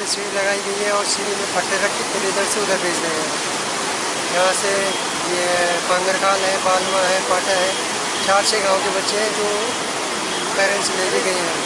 पे सीढ़ी लगाई गई है और सीढ़ी में फट्टे रख के फिर इधर से उधर भेज रहे हैं। यहाँ से ये पांगरखाल है, बालवा है, पाटा है, 4-6 गांव के बच्चे हैं जो पेरेंट्स लेके गए हैं।